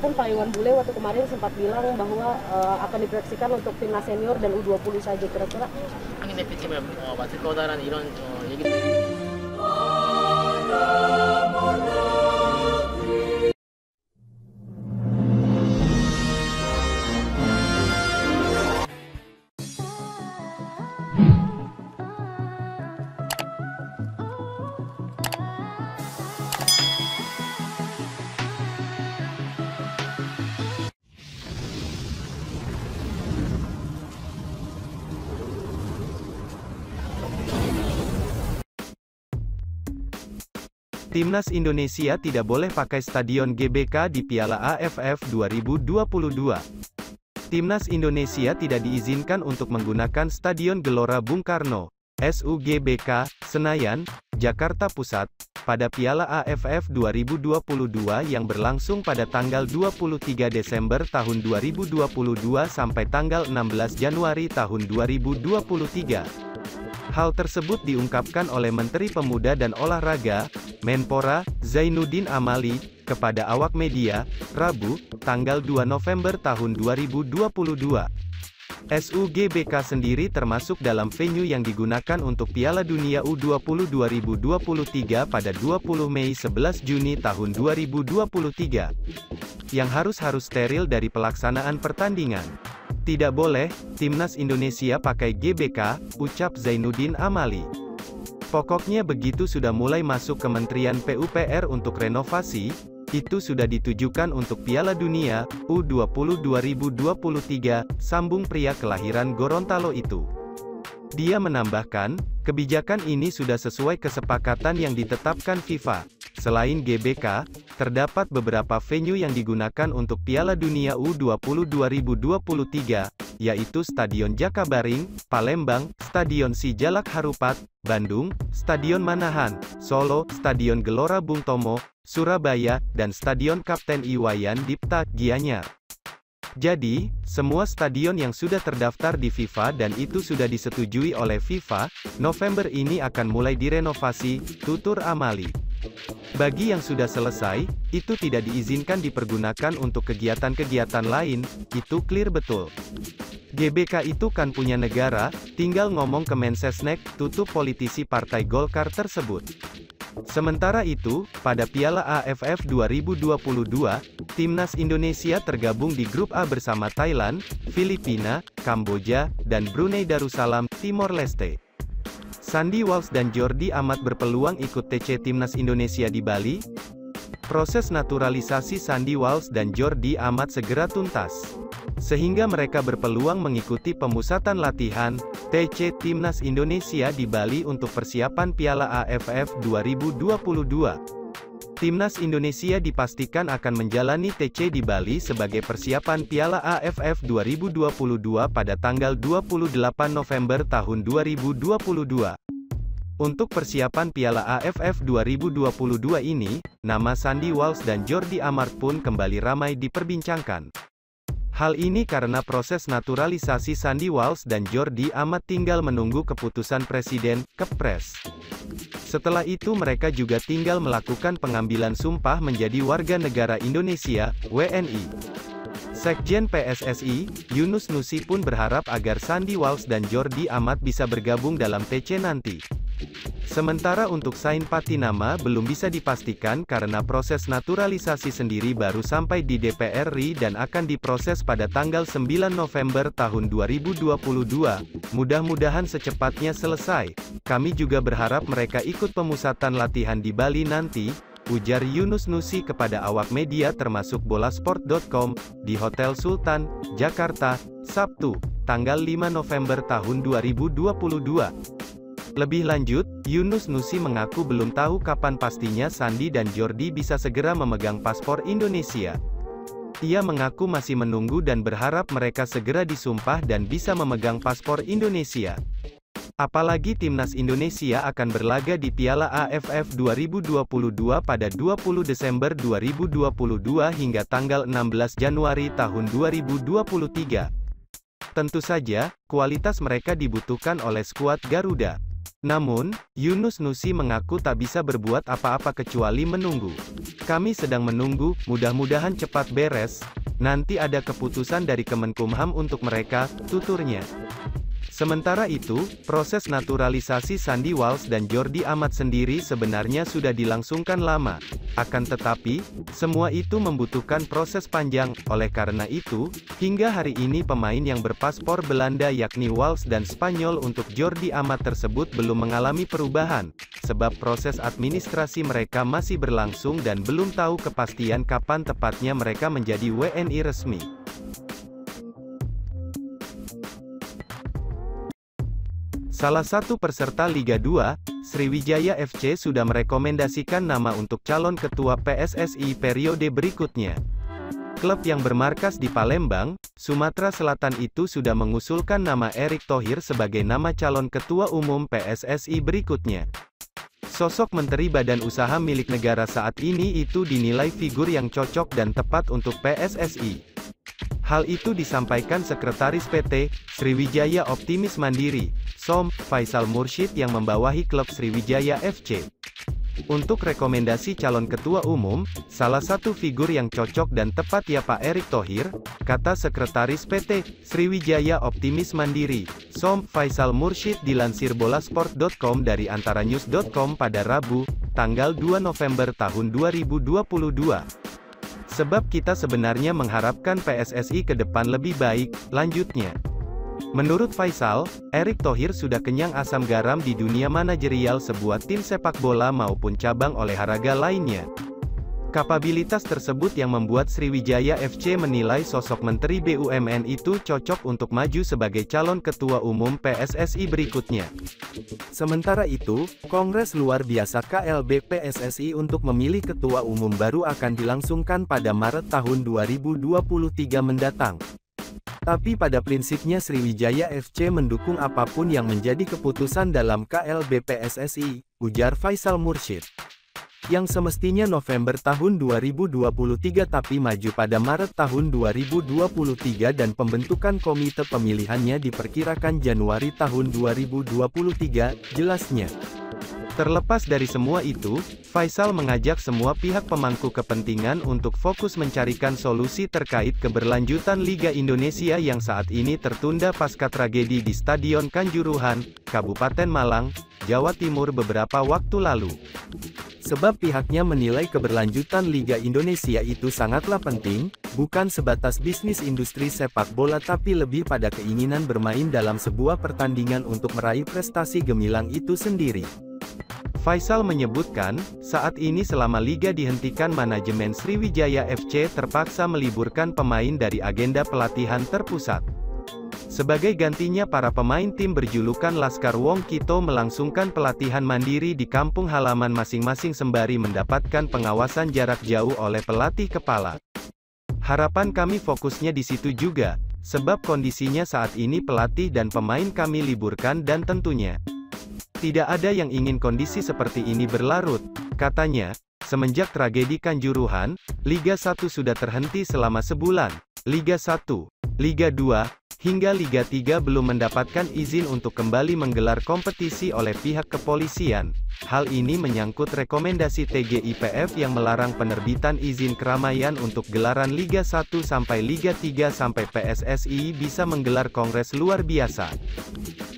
kan Pak Iwan Bule waktu kemarin sempat bilang bahwa akan diproyeksikan untuk timnas senior dan U20 saja kira-kira. 상인의 팀을 맡을 거다라는 이런 얘기. Timnas Indonesia tidak boleh pakai Stadion GBK di Piala AFF 2022. Timnas Indonesia tidak diizinkan untuk menggunakan Stadion Gelora Bung Karno, SUGBK, Senayan, Jakarta Pusat, pada Piala AFF 2022 yang berlangsung pada tanggal 23 Desember tahun 2022 sampai tanggal 16 Januari tahun 2023. Hal tersebut diungkapkan oleh Menteri Pemuda dan Olahraga, Menpora, Zainuddin Amali, kepada awak media, Rabu, tanggal 2 November tahun 2022. SUGBK sendiri termasuk dalam venue yang digunakan untuk Piala Dunia U20 2023 pada 20 Mei 11 Juni tahun 2023. Yang harus steril dari pelaksanaan pertandingan. Tidak boleh, Timnas Indonesia pakai GBK, ucap Zainuddin Amali. Pokoknya begitu sudah mulai masuk Kementerian PUPR untuk renovasi, itu sudah ditujukan untuk Piala Dunia, U20 2023, sambung pria kelahiran Gorontalo itu. Dia menambahkan, kebijakan ini sudah sesuai kesepakatan yang ditetapkan FIFA. Selain GBK, terdapat beberapa venue yang digunakan untuk Piala Dunia U20 2023, yaitu Stadion Jakabaring, Palembang, Stadion Sijalak Harupat, Bandung, Stadion Manahan, Solo, Stadion Gelora Bung Tomo, Surabaya, dan Stadion Kapten Iwayan Dipta, Gianyar. Jadi, semua stadion yang sudah terdaftar di FIFA dan itu sudah disetujui oleh FIFA, November ini akan mulai direnovasi, tutur Amali. Bagi yang sudah selesai, itu tidak diizinkan dipergunakan untuk kegiatan-kegiatan lain, itu clear betul. GBK itu kan punya negara, tinggal ngomong ke Mensesnek, tutup politisi Partai Golkar tersebut. Sementara itu, pada Piala AFF 2022, Timnas Indonesia tergabung di grup A bersama Thailand, Filipina, Kamboja, dan Brunei Darussalam, Timor Leste. Sandy Walsh dan Jordi Amat berpeluang ikut TC Timnas Indonesia di Bali. Proses naturalisasi Sandy Walsh dan Jordi Amat segera tuntas, sehingga mereka berpeluang mengikuti pemusatan latihan TC Timnas Indonesia di Bali untuk persiapan Piala AFF 2022. Timnas Indonesia dipastikan akan menjalani TC di Bali sebagai persiapan Piala AFF 2022 pada tanggal 28 November tahun 2022. Untuk persiapan Piala AFF 2022 ini, nama Sandy Walsh dan Jordi Amat pun kembali ramai diperbincangkan. Hal ini karena proses naturalisasi Sandy Walsh dan Jordi Amat tinggal menunggu keputusan Presiden, Kepres. Setelah itu mereka juga tinggal melakukan pengambilan sumpah menjadi warga negara Indonesia, WNI. Sekjen PSSI, Yunus Nusi pun berharap agar Sandy Walsh dan Jordi Amat bisa bergabung dalam TC nanti. Sementara untuk Sain Patinama belum bisa dipastikan karena proses naturalisasi sendiri baru sampai di DPR RI dan akan diproses pada tanggal 9 November tahun 2022. Mudah-mudahan secepatnya selesai. Kami juga berharap mereka ikut pemusatan latihan di Bali nanti, ujar Yunus Nusi kepada awak media termasuk bolasport.com, di Hotel Sultan, Jakarta, Sabtu, tanggal 5 November tahun 2022. Lebih lanjut, Yunus Nusi mengaku belum tahu kapan pastinya Sandy dan Jordi bisa segera memegang paspor Indonesia. Ia mengaku masih menunggu dan berharap mereka segera disumpah dan bisa memegang paspor Indonesia. Apalagi Timnas Indonesia akan berlaga di Piala AFF 2022 pada 20 Desember 2022 hingga tanggal 16 Januari tahun 2023. Tentu saja, kualitas mereka dibutuhkan oleh skuad Garuda. Namun, Yunus Nusi mengaku tak bisa berbuat apa-apa kecuali menunggu. Kami sedang menunggu, mudah-mudahan cepat beres, nanti ada keputusan dari Kemenkumham untuk mereka, tuturnya. Sementara itu, proses naturalisasi Sandy Walsh dan Jordi Amat sendiri sebenarnya sudah dilangsungkan lama. Akan tetapi, semua itu membutuhkan proses panjang, oleh karena itu, hingga hari ini pemain yang berpaspor Belanda yakni Walsh dan Spanyol untuk Jordi Amat tersebut belum mengalami perubahan, sebab proses administrasi mereka masih berlangsung dan belum tahu kepastian kapan tepatnya mereka menjadi WNI resmi. Salah satu peserta Liga 2, Sriwijaya FC sudah merekomendasikan nama untuk calon ketua PSSI periode berikutnya. Klub yang bermarkas di Palembang, Sumatera Selatan itu sudah mengusulkan nama Erick Thohir sebagai nama calon ketua umum PSSI berikutnya. Sosok Menteri Badan Usaha milik negara saat ini itu dinilai figur yang cocok dan tepat untuk PSSI. Hal itu disampaikan Sekretaris PT, Sriwijaya Optimis Mandiri, SOM, Faisal Mursyid yang membawahi klub Sriwijaya FC. Untuk rekomendasi calon ketua umum, salah satu figur yang cocok dan tepat ya Pak Erick Thohir, kata Sekretaris PT, Sriwijaya Optimis Mandiri, SOM, Faisal Mursyid dilansir bolasport.com dari antaranews.com pada Rabu, tanggal 2 November tahun 2022. Sebab kita sebenarnya mengharapkan PSSI ke depan lebih baik, lanjutnya. Menurut Faisal, Erick Thohir sudah kenyang asam garam di dunia manajerial sebuah tim sepak bola maupun cabang olahraga lainnya. Kapabilitas tersebut yang membuat Sriwijaya FC menilai sosok Menteri BUMN itu cocok untuk maju sebagai calon ketua umum PSSI berikutnya. Sementara itu, Kongres Luar Biasa KLB PSSI untuk memilih ketua umum baru akan dilangsungkan pada Maret tahun 2023 mendatang. Tapi pada prinsipnya Sriwijaya FC mendukung apapun yang menjadi keputusan dalam KLB PSSI, ujar Faisal Mursyid. Yang semestinya November tahun 2023 tapi maju pada Maret tahun 2023 dan pembentukan komite pemilihannya diperkirakan Januari tahun 2023, jelasnya. Terlepas dari semua itu, Faisal mengajak semua pihak pemangku kepentingan untuk fokus mencarikan solusi terkait keberlanjutan Liga Indonesia yang saat ini tertunda pasca tragedi di Stadion Kanjuruhan, Kabupaten Malang, Jawa Timur beberapa waktu lalu. Sebab pihaknya menilai keberlanjutan Liga Indonesia itu sangatlah penting, bukan sebatas bisnis industri sepak bola tapi lebih pada keinginan bermain dalam sebuah pertandingan untuk meraih prestasi gemilang itu sendiri. Faisal menyebutkan, saat ini selama liga dihentikan manajemen Sriwijaya FC terpaksa meliburkan pemain dari agenda pelatihan terpusat. Sebagai gantinya para pemain tim berjulukan Laskar Wong Kito melangsungkan pelatihan mandiri di kampung halaman masing-masing sembari mendapatkan pengawasan jarak jauh oleh pelatih kepala. Harapan kami fokusnya di situ juga, sebab kondisinya saat ini pelatih dan pemain kami liburkan dan tentunya tidak ada yang ingin kondisi seperti ini berlarut, katanya. Semenjak tragedi Kanjuruhan, Liga 1 sudah terhenti selama sebulan. Liga 1, Liga 2, hingga Liga 3 belum mendapatkan izin untuk kembali menggelar kompetisi oleh pihak kepolisian. Hal ini menyangkut rekomendasi TGIPF yang melarang penerbitan izin keramaian untuk gelaran Liga 1 sampai Liga 3 sampai PSSI bisa menggelar kongres luar biasa.